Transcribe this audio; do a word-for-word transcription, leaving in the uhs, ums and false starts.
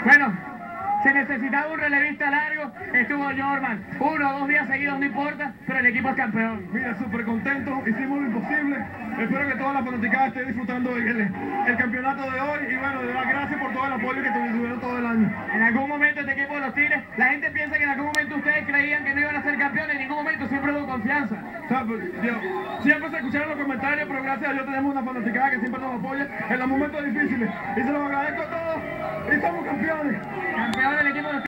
Bueno, se necesitaba un relevista largo, estuvo Jorman, uno o dos días seguidos, no importa, pero el equipo es campeón. Mira, súper contento, hicimos lo imposible. Espero que toda la fanaticada esté disfrutando el, el campeonato de hoy y bueno, de verdad gracias por todo el apoyo que tuvieron todo el año. En algún momento este equipo de los Tigres, la gente piensa que en algún momento ustedes creían que no iban a ser campeones, en ningún momento, siempre hubo confianza. O sea, pues, yo, siempre se escucharon los comentarios, pero gracias a Dios tenemos una fanaticada que siempre nos apoya en los momentos difíciles y se los agradezco a todos y somos campeones. Campeón del equipo de los